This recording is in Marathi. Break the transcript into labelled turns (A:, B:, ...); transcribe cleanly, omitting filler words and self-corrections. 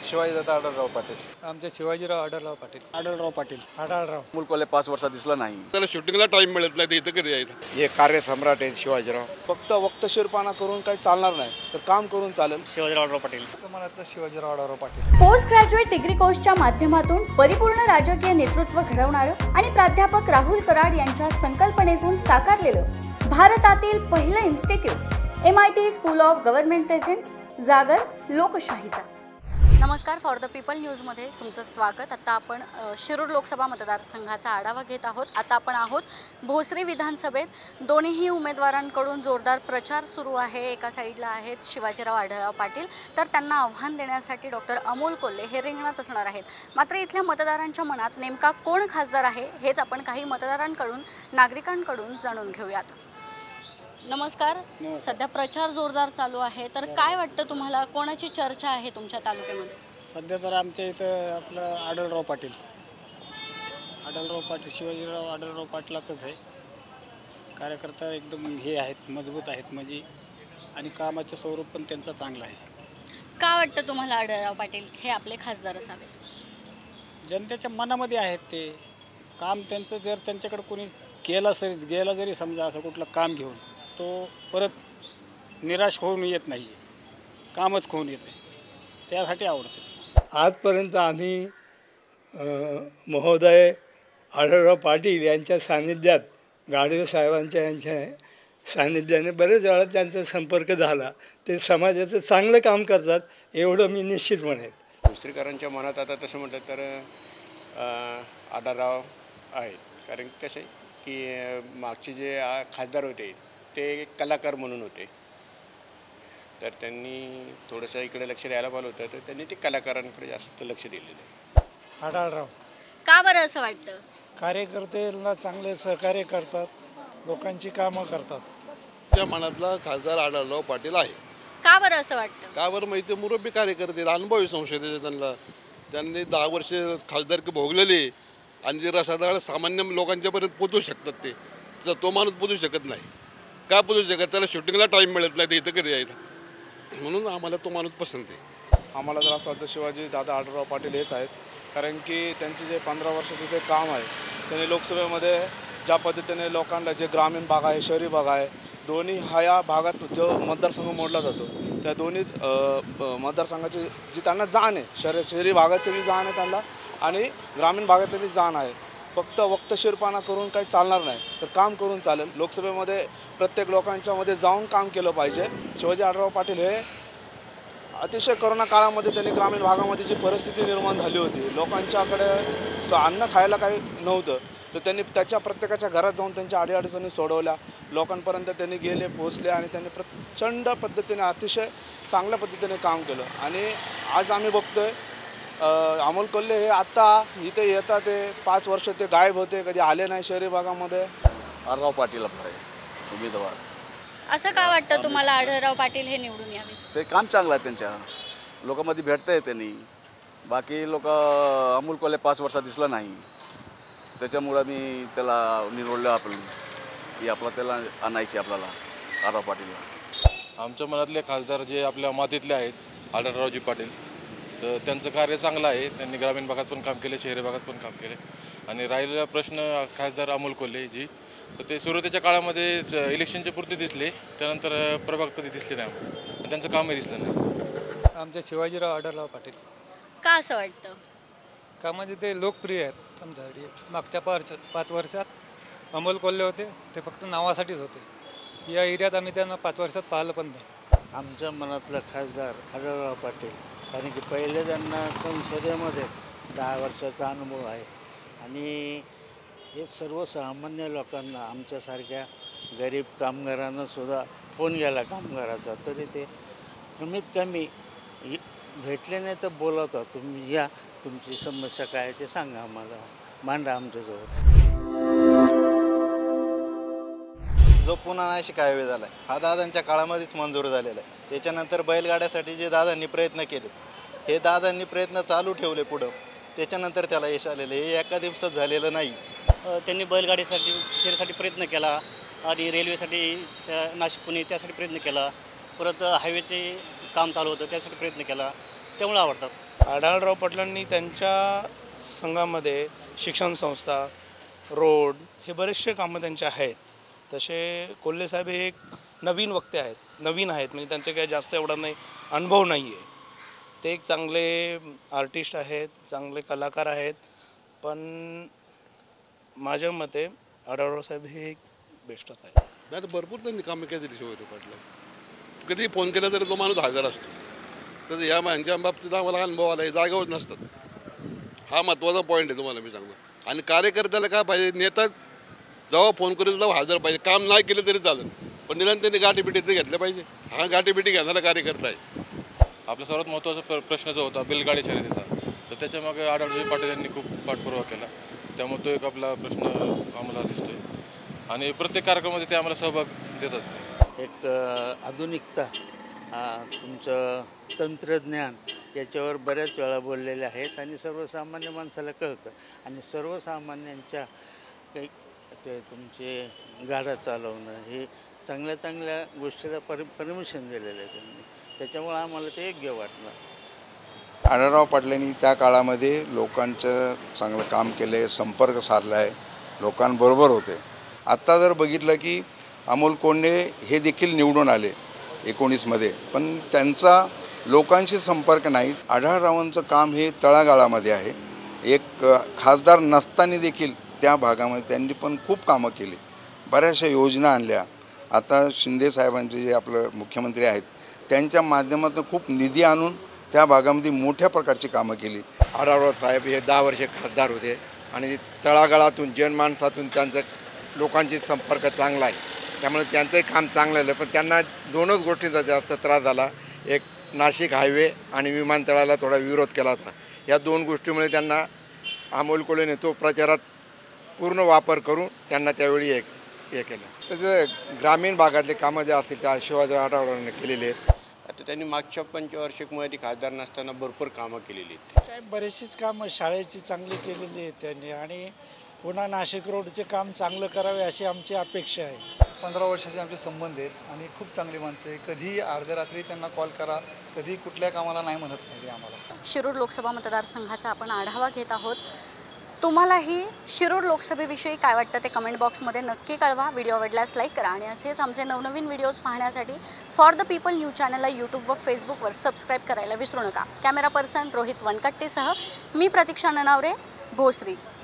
A: शिवाजीदादा आढळराव पाटील.
B: आमचे शिवाजीराव आढळराव पाटील.
C: आढळराव पाटील.
B: आढळराव.
D: अमोल कोल्हे 5 वर्षात दिसला नाही.
E: त्याला शूटिंगला टाइम मिळत नाही, इथं कधी यायचं.
A: हे कार्य सम्राट आहेत शिवाजीराव.
C: फक्त वक्तशीरपणा करून काही चालणार नाही, तर काम करून चालेल.
F: शिवाजीराव आढळराव पाटील.
A: मनातलं Shivajirao Adhalrao Patil.
G: Post graduate degree कोर्सच्या माध्यमातून परिपूर्ण राजकीय नेतृत्व घडवणारं आणि प्राध्यापक राहुल कराड यांच्या संकल्पनेतून साकारलेलं भारतातील पहिलं institute MIT school of government presents जागर लोकशाहीचा. नमस्कार, फॉर द पीपल न्यूजमध्ये तुमचं स्वागत. आता आपण शिरूर लोकसभा मतदारसंघाचा आढावा घेत आहोत. आता आपण आहोत भोसरी विधानसभेत. दोन्हीही उमेदवारांकडून जोरदार प्रचार सुरू आहे. एका साईडला आहेत शिवाजीराव आढळराव पाटील, तर त्यांना आव्हान देण्यासाठी डॉक्टर अमोल कोल्हे हे रिंगणात असणार आहेत. मात्र इथल्या मतदारांच्या मनात नेमका कोण खासदार आहे हेच आपण काही मतदारांकडून, नागरिकांकडून जाणून घेऊयात. नमस्कार. सध्या प्रचार जोरदार चालू आहे, तर काय वाटतं तुम्हाला, कोणाची चर्चा आहे तुमच्या तालुक्यामध्ये?
C: सध्या तर आमच्या इथं आपलं आढळराव पाटील शिवाजीराव आढळराव पाटलाचंच आहे. कार्यकर्ता एकदम हे आहेत, मजबूत आहेत म्हणजे, आणि कामाचं स्वरूप पण त्यांचं चांगलं आहे.
G: का वाटतं तुम्हाला आढळराव पाटील हे आपले खासदार असावेत?
C: जनतेच्या मनामध्ये आहेत ते. काम त्यांचं जर त्यांच्याकडे कोणी गेला जरी समजा असं कुठलं काम घेऊन, तो परत निराश होऊन येत नाही, कामच होऊन येते, त्यासाठी आवडते.
B: आजपर्यंत आम्ही महोदय आढळराव पाटील यांच्या सान्निध्यात, गाडवे साहेबांच्या यांच्या सान्निध्याने बरेच वेळा त्यांचा संपर्क झाला. ते समाजाचं चांगलं काम करतात एवढं मी निश्चित म्हणेन.
E: भोसरीकरांच्या मनात आता तसं म्हटलं तर आढळराव आहेत. कारण कसं आहे की मागचे जे खासदार होते ते कलाकार म्हणून होते, तर त्यांनी थोडंसं इकडे लक्ष द्यायला पाहिलं होतं, तर त्यांनी ते कलाकारांकडे जास्त लक्ष दिलेलं आहे.
B: आढळराव.
G: का बरं असं वाटतं?
B: कार्यकर्त्यांना चांगले सहकार्य करतात, लोकांची कामं करतात.
E: त्या मनातला खासदार आढळराव पाटील आहे.
G: का बरं असं वाटतं?
E: का बरं माहिती, मुरब्बी कार्यकर्ते, अनुभवी संसदेचे, त्यांनी 10 वर्ष खासदारकी भोगलेली आणि जे रसादार सामान्य लोकांच्यापर्यंत पोचू शकतात. ते तो माणूस पोचू शकत नाही. का पोचू शकत? त्याला शूटिंगला टाईम मिळत नाही, इथं कधी यायचं. म्हणून आम्हाला तो माणूस पसंत आहे.
C: आम्हाला जर असं वाटतं शिवाजी दादा आढळराव पाटील हेच आहेत. कारण की त्यांचे जे 15 वर्षाचं जे काम आहे, त्यांनी लोकसभेमध्ये ज्या पद्धतीने लोकांना, जे ग्रामीण भाग आहे, शहरी भाग आहे, दोन्ही ह्या भागात जो मतदारसंघ मोडला जातो, त्या दोन्ही मतदारसंघाची जी त्यांना जाण आहे, शहरी भागाची बी जाण आहे त्यांना आणि ग्रामीण भागातली बी जाण आहे. फक्त वक्तशीरपणा करून काही चालणार नाही, तर काम करून चालेल. लोकसभेमध्ये प्रत्येक लोकांच्यामध्ये जाऊन काम केलं पाहिजे. शिवाजी आढळराव पाटील हे अतिशय कोरोना काळामध्ये त्यांनी ग्रामीण भागामध्ये जी परिस्थिती निर्माण झाली होती, लोकांच्याकडे अन्न खायला काही नव्हतं, तर त्यांनी त्याच्या प्रत्येकाच्या घरात जाऊन त्यांच्या अडीअडचणी सोडवल्या, लोकांपर्यंत त्यांनी गेले, पोचले आणि त्यांनी प्रचंड पद्धतीने, अतिशय चांगल्या पद्धतीने काम केलं. आणि आज आम्ही बघतोय अमोल कोल्हे हे आत्ता इथे येतात, ते 5 वर्ष ते गायब होते, कधी आले नाही शहरी भागामध्ये.
D: आढळराव पाटील आपला उमेदवार.
G: असं का वाटतं तुम्हाला आढळराव पाटील हे निवडून यावे?
D: ते काम चांगलं आहे, त्यांच्या लोकांमध्ये भेटतं आहे त्यांनी. बाकी लोक अमोल कोल्हे 5 वर्षात दिसला नाही, त्याच्यामुळं मी त्याला निवडलं आपण की त्याला आणायचे आपल्याला आढळराव पाटीलला.
H: आमच्या मनातले खासदार जे आपल्या मातीतले आहेत आढळरावजी पाटील, तर त्यांचं कार्य चांगलं आहे. त्यांनी ग्रामीण भागात पण काम केले, शहरी भागात पण काम केले. आणि राहिलेला प्रश्न खासदार अमोल कोल्हे जी, तर ते सुरुवातीच्या काळामध्ये इलेक्शनच्या पुरते दिसले, त्यानंतर प्रभाग कधी दिसले नाही, आणि त्यांचं कामही दिसलं नाही.
B: आमचे शिवाजीराव आढळराव पाटील.
G: का असं वाटतं?
B: का म्हणजे ते लोकप्रिय आहेत आमच्यासाठी. मागच्या 5 वर्षात अमोल कोल्हे होते, ते फक्त नावासाठीच होते. या एरियात आम्ही त्यांना 5 वर्षात पाहिलं पण नाही.
I: आमच्या मनातला खासदार आढळराव पाटील, कारण की पहिले त्यांना संसदेमध्ये 10 वर्षाचा अनुभव आहे आणि हे सर्वसामान्य लोकांना, आमच्यासारख्या गरीब कामगारांना सुद्धा फोन गेला कामगाराचा, तरी ते कमीत कमी भेटले नाही तर बोलवता, तुम्ही या, तुमची समस्या काय ते सांगा, आम्हाला मांडा आमच्याजवळ.
A: जो पुन्हा नाही शिकायवे झाला आहे, हा दादांच्या काळामध्येच मंजूर झालेला आहे. त्याच्यानंतर बैलगाड्यासाठी जे दादांनी प्रयत्न केले, हे दादांनी प्रयत्न चालू ठेवले पुढं, त्याच्यानंतर त्याला यश आलेलं. हे एका दिवसात झालेलं नाही.
F: त्यांनी बैलगाडीसाठी, शहरीसाठी प्रयत्न केला आणि रेल्वेसाठी, नाशिक पुणे त्यासाठी प्रयत्न केला. परत हायवेचे काम चालू होतं, त्यासाठी प्रयत्न केला. त्यामुळे आवडतात.
C: आढळराव पाटलांनी त्यांच्या संघामध्ये शिक्षण संस्था, रोड हे बरेचसे कामं त्यांचे आहेत. तसे कोल्हे साहेब हे एक नवीन वक्ते आहेत, नवीन आहेत, म्हणजे त्यांचे काही जास्त एवढा नाही अनुभव नाही आहे. ते एक चांगले आर्टिस्ट आहेत, चांगले कलाकार आहेत. पण माझ्या मते आढळराव साहेब हे एक बेस्टच आहे.
J: नाही तर भरपूर त्यांनी कामं केली शिवाजी पाटला. कधी फोन केला तरी तो माणूस हजर असतो. तसं या यांच्या बाबतीत आम्हाला अनुभव आला, हे जागेवर नसतात. हा महत्त्वाचा पॉईंट आहे तुम्हाला मी सांगतो. आणि कार्यकर्त्याला काय पाहिजे, नेता जेव्हा फोन करेल तेव्हा हजर पाहिजे. काम नाही केलं तरी चालेल, पण निदान त्यांनी गाठीबिटी ते घेतल्या पाहिजे. हा गाठीबिटी घेणारा कार्यकर्ता आहे.
H: आपला सर्वात महत्त्वाचा प्रश्न जो होता बैलगाडी शर्यतीचा, तर त्याच्यामागे आढळराव पाटील यांनी खूप पाठपुरावा केला. त्यामुळे तो एक आपला प्रश्न आम्हाला दिसतोय आणि प्रत्येक कार्यक्रमामध्ये ते आम्हाला सहभाग देतात.
I: एक आधुनिकता, तुमचं तंत्रज्ञान याच्यावर बऱ्याच वेळा बोललेले आहेत आणि सर्वसामान्य माणसाला कळतं. आणि सर्वसामान्यांच्या काही ते तुमचे गाड्या चालवणं हे चांगल्या चांगल्या गोष्टीला परमिशन दिलेलं आहे त्यांनी. त्याच्यामुळे आम्हाला ते योग्य वाटलं.
K: आढळराव पाटलांनी त्या काळामध्ये लोकांचं चांगलं काम केलं आहे, संपर्क साधला आहे, लोकांबरोबर होते. आत्ता जर बघितलं की अमोल कोल्हे हे देखील निवडून आले 19मध्ये, पण त्यांचा लोकांशी संपर्क नाही. आढळरावांचं काम हे तळागाळामध्ये आहे. एक खासदार नसताना देखील त्या भागामध्ये त्यांनी पण खूप कामं केली, बऱ्याचशा योजना आणल्या. आता शिंदे साहेबांचे जे आपलं मुख्यमंत्री आहेत त्यांच्या माध्यमातून खूप निधी आणून त्या भागामध्ये मोठ्या प्रकारची कामं केली.
L: आढळराव साहेब हे 10 वर्षे खासदार होते आणि तळागाळातून जनमानसातून त्यांचा लोकांशी संपर्क चांगला आहे. त्यामुळे त्यांचंही काम चांगलं आहे. पण त्यांना दोनच गोष्टींचा जास्त त्रास झाला. एक नाशिक हायवे आणि विमानतळाला थोडा विरोध केला होता. या 2 गोष्टीमुळे त्यांना अमोल कोल्हेने तो प्रचारात पूर्ण वापर करून त्यांना त्यावेळी हे केलं. त्याचं ग्रामीण भागातले कामं जे असतील त्या शिवाजी आढळरावांनी केलेले आहेत.
E: आता त्यांनी मागच्या पंचवार्षिकमध्ये खासदार नसताना भरपूर कामं केलेली आहेत.
M: काय बरेचशीच कामं शाळेची चांगली केलेली आहेत त्यांनी आणि पुन्हा नाशिक रोडचे काम चांगलं करावे अशी आमची अपेक्षा आहे.
N: 15 वर्षाचे आमचे संबंध आहेत आणि खूप चांगली माणसं आहे. कधी अर्ध्या रात्री त्यांना कॉल करा, कधी कुठल्या कामाला नाही म्हणत नाही ते आम्हाला.
G: शिरूर लोकसभा मतदारसंघाचा आपण आढावा घेत आहोत. तुम्हालाही शिरूर लोकसभेविषयी काय वाटतं ते कमेंट बॉक्समध्ये नक्की कळवा. व्हिडिओ आवडल्यास लाईक करा आणि असेच आमचे नवनवीन व्हिडिओज पाहण्यासाठी फॉर द पीपल न्यूज चॅनलला यूट्यूब व फेसबुकवर सबस्क्राईब करायला विसरू नका. कॅमेरा पर्सन रोहित वनकट्टेसह मी प्रतीक्षा ननावरे, भोसरी.